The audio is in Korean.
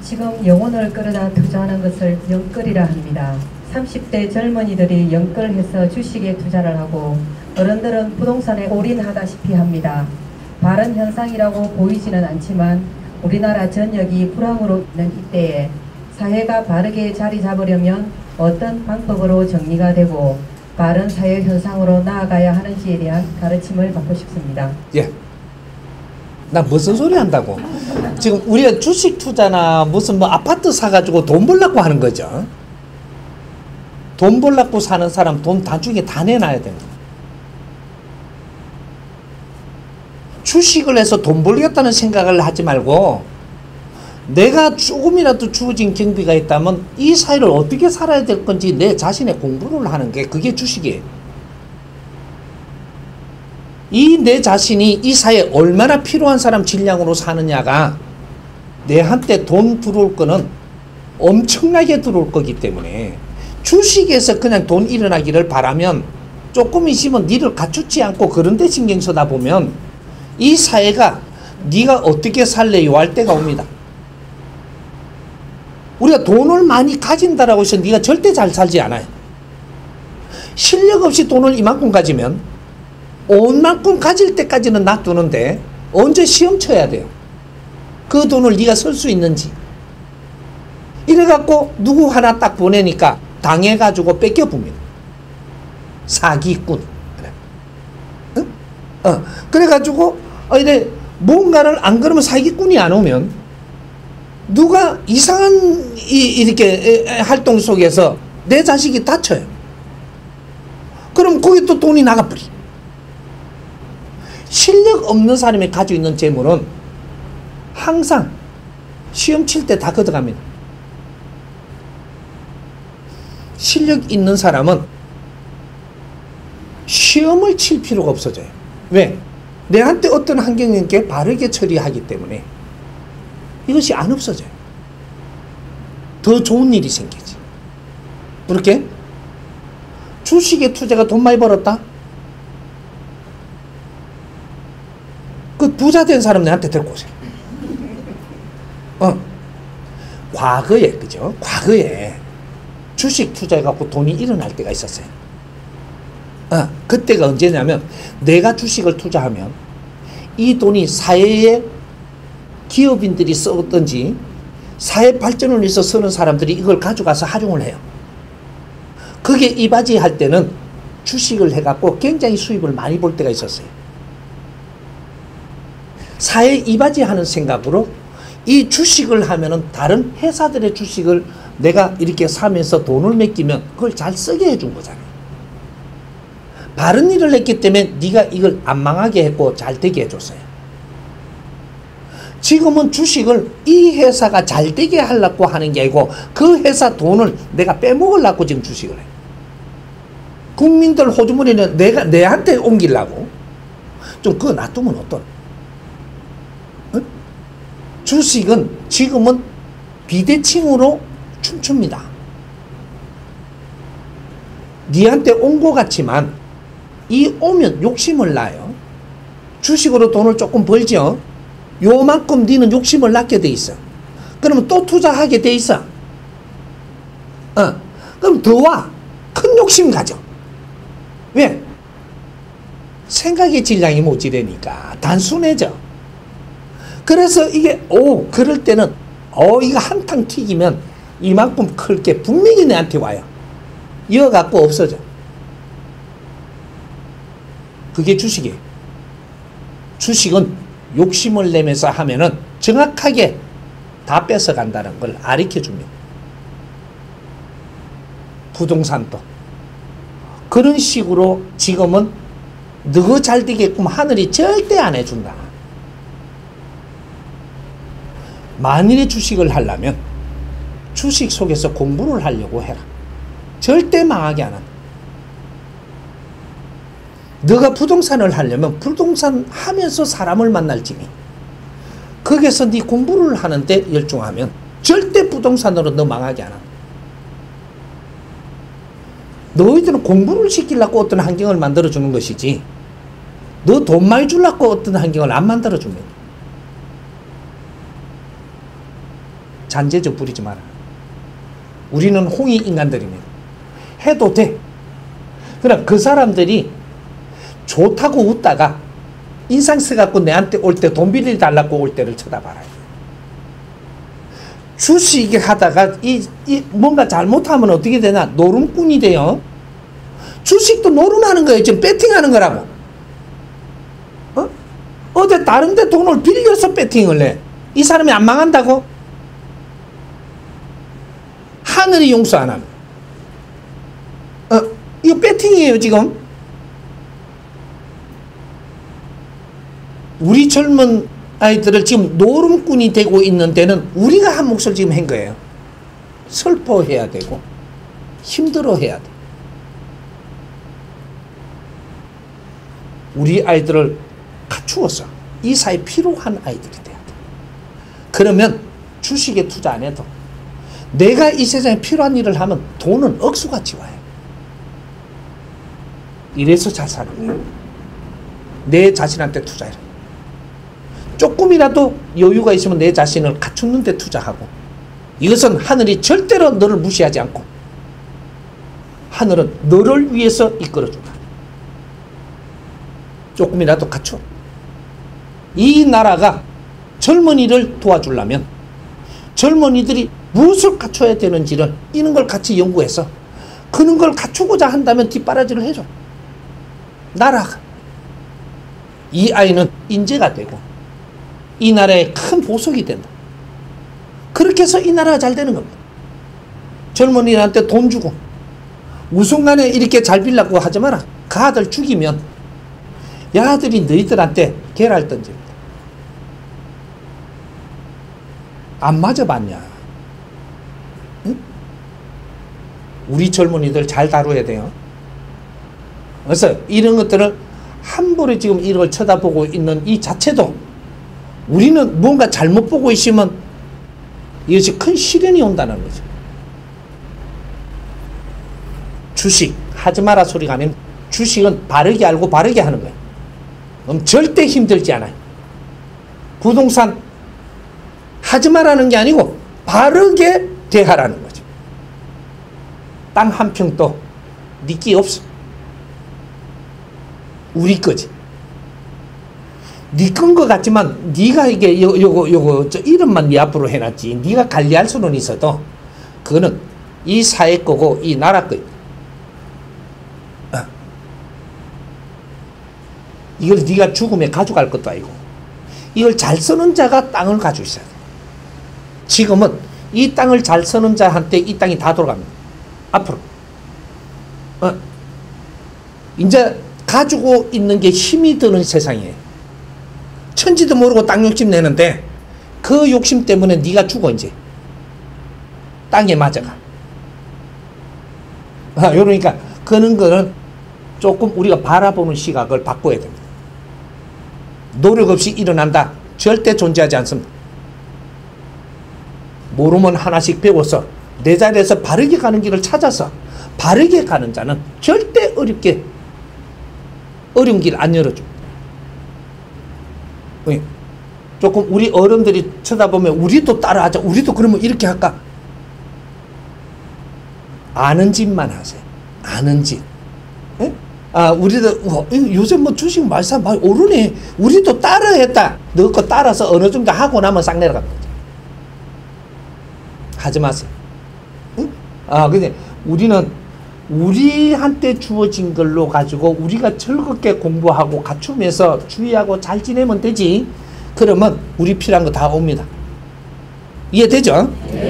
지금 영혼을 끌어다 투자하는 것을 영끌이라 합니다. 30대 젊은이들이 영끌해서 주식에 투자를 하고 어른들은 부동산에 올인하다시피 합니다. 바른 현상이라고 보이지는 않지만 우리나라 전역이 불황으로 있는 이때에 사회가 바르게 자리 잡으려면 어떤 방법으로 정리가 되고 바른 사회 현상으로 나아가야 하는지에 대한 가르침을 받고 싶습니다. 예. 나 무슨 소리 한다고? 지금 우리가 주식 투자나 무슨 뭐 아파트 사가지고 돈 벌려고 하는 거죠. 돈 벌려고 사는 사람 돈 나중에 다 내놔야 됩니다. 주식을 해서 돈 벌겠다는 생각을 하지 말고 내가 조금이라도 주어진 경비가 있다면 이 사회를 어떻게 살아야 될 건지 내 자신의 공부를 하는 게 그게 주식이에요. 이 내 자신이 이 사회에 얼마나 필요한 사람 질량으로 사느냐가 내한테 돈 들어올 거는 엄청나게 들어올 거기 때문에 주식에서 그냥 돈 일어나기를 바라면 조금 있으면 니를 갖추지 않고 그런 데 신경 쓰다 보면 이 사회가 네가 어떻게 살래요 할 때가 옵니다. 우리가 돈을 많이 가진다라고 해서 네가 절대 잘 살지 않아요. 실력 없이 돈을 이만큼 가지면 온 만큼 가질 때까지는 놔두는데 언제 시험 쳐야 돼요. 그 돈을 네가 쓸 수 있는지. 이래갖고 누구 하나 딱 보내니까 당해가지고 뺏겨봅니다. 사기꾼. 그래. 응? 그래가지고 이래 뭔가를 안 그러면 사기꾼이 안 오면 누가 이상한 이렇게 활동 속에서 내 자식이 다쳐요. 그럼 거기 또 돈이 나가버리. 실력 없는 사람이 가지고 있는 재물은 항상 시험 칠 때 다 걷어갑니다. 실력 있는 사람은 시험을 칠 필요가 없어져요. 왜? 내한테 어떤 환경인게 바르게 처리하기 때문에 이것이 안 없어져요. 더 좋은 일이 생기지. 그렇게 주식에 투자가 돈 많이 벌었다? 그 부자 된 사람 내한테 데리고 오세요. 과거에, 그죠? 과거에 주식 투자해갖고 돈이 일어날 때가 있었어요. 그때가 언제냐면 내가 주식을 투자하면 이 돈이 사회에 기업인들이 썼든지 사회 발전을 위해서 쓰는 사람들이 이걸 가져가서 활용을 해요. 그게 이바지 할 때는 주식을 해갖고 굉장히 수입을 많이 볼 때가 있었어요. 사회 이바지 하는 생각으로 이 주식을 하면은 다른 회사들의 주식을 내가 이렇게 사면서 돈을 맡기면 그걸 잘 쓰게 해준 거잖아요. 바른 일을 했기 때문에 네가 이걸 안 망하게 했고 잘 되게 해줬어요. 지금은 주식을 이 회사가 잘 되게 하려고 하는 게 아니고 그 회사 돈을 내가 빼먹으려고 지금 주식을 해요. 국민들 호주머니는 내한테 옮기려고 좀 그거 놔두면 어떠나? 주식은 지금은 비대칭으로 춤춥니다. 니한테 온 것 같지만 이 오면 욕심을 놔요. 주식으로 돈을 조금 벌죠. 요만큼 니는 욕심을 낳게 돼 있어. 그러면 또 투자하게 돼 있어. 그럼 더 와. 큰 욕심 가져. 왜? 생각의 질량이 모자라니까 단순해져. 그래서 이게 그럴 때는 이거 한탕 튀기면 이만큼 클 게 분명히 내한테 와요. 이어갖고 없어져. 그게 주식이에요. 주식은 욕심을 내면서 하면은 정확하게 다 뺏어간다는 걸 가르쳐 줍니다. 부동산도 그런 식으로 지금은 너가 잘 되게끔 하늘이 절대 안 해준다. 만일에 주식을 하려면 주식 속에서 공부를 하려고 해라. 절대 망하게 안 한다. 너가 부동산을 하려면 부동산 하면서 사람을 만날지니 거기서 네 공부를 하는데 열중하면 절대 부동산으로 너 망하게 안 한다. 너희들은 공부를 시키려고 어떤 환경을 만들어주는 것이지 너 돈 많이 주려고 어떤 환경을 안 만들어줍니다. 잔재주 부리지 마라. 우리는 홍익 인간들입니다. 해도 돼. 그러나 그 사람들이 좋다고 웃다가 인상 써갖고 내한테 올 때 돈 빌려달라고 올 때를 쳐다봐라. 주식 하다가 뭔가 잘못하면 어떻게 되나? 노름꾼이 돼요. 주식도 노름하는 거예요. 지금 배팅하는 거라고. 어제 다른 데 돈을 빌려서 배팅을 해. 이 사람이 안 망한다고? 하늘이 용서 안 하면. 이거 배팅이에요, 지금. 우리 젊은 아이들을 지금 노름꾼이 되고 있는 데는 우리가 한 몫을 지금 한 거예요. 슬퍼해야 되고, 힘들어해야 돼. 우리 아이들을 갖추어서 이 사회에 필요한 아이들이 돼야 돼. 그러면 주식에 투자 안 해도 내가 이 세상에 필요한 일을 하면 돈은 억수같이 와요. 이래서 잘 사는 거예요. 내 자신한테 투자해라. 조금이라도 여유가 있으면 내 자신을 갖추는 데 투자하고, 이것은 하늘이 절대로 너를 무시하지 않고 하늘은 너를 위해서 이끌어준다. 조금이라도 갖춰. 이 나라가 젊은이를 도와주려면 젊은이들이 무엇을 갖춰야 되는지를 이런 걸 같이 연구해서 그런 걸 갖추고자 한다면 뒷바라지를 해줘. 나라가. 이 아이는 인재가 되고 이 나라에 큰 보석이 된다. 그렇게 해서 이 나라가 잘 되는 겁니다. 젊은이한테 돈 주고 우순간에 이렇게 잘 빌라고 하지 마라. 그 아들 죽이면 이 아들이 너희들한테 계랄 던집니다. 안 맞아봤냐? 응? 우리 젊은이들 잘 다뤄야 돼요. 그래서 이런 것들을 함부로 지금 이걸 쳐다보고 있는 이 자체도 우리는 뭔가 잘못 보고 있으면 이것이 큰 시련이 온다는 거죠. 주식 하지 마라 소리가 아니면 주식은 바르게 알고 바르게 하는 거예요. 그럼 절대 힘들지 않아요. 부동산 하지 마라는 게 아니고 바르게 대하라는 거죠. 땅 한 평도 네 끼 없어. 우리 거지. 네 건 거 같지만 네가 이게 요거 저 이름만 네 앞으로 해놨지. 네가 관리할 수는 있어도 그거는 이 사회 거고 이 나라 거예요. 이걸 네가 죽으면 가져갈 것도 아니고 이걸 잘 쓰는 자가 땅을 가지고 있어야 돼. 지금은 이 땅을 잘 쓰는 자한테 이 땅이 다 돌아갑니다. 앞으로. 이제 가지고 있는 게 힘이 드는 세상이에요. 천지도 모르고 땅 욕심 내는데 그 욕심 때문에 네가 죽어 이제. 땅에 맞아가. 그러니까 그런 거는 조금 우리가 바라보는 시각을 바꿔야 됩니다. 노력 없이 일어난다. 절대 존재하지 않습니다. 모르면 하나씩 배워서 내 자리에서 바르게 가는 길을 찾아서 바르게 가는 자는 절대 어려운 길 안 열어줍니다. 조금 우리 어른들이 쳐다보면 우리도 따라하자. 우리도 그러면 이렇게 할까? 아는 짓만 하세요. 아는 짓. 예? 우리도 요새 뭐 주식 말싸 많이 오르네. 우리도 따라했다. 너 거 따라서 어느 정도 하고 나면 싹 내려갑니다. 하지 마세요. 응? 근데 우리는 우리한테 주어진 걸로 가지고 우리가 즐겁게 공부하고 갖추면서 주의하고 잘 지내면 되지. 그러면 우리 필요한 거 다 옵니다. 이해되죠? 네.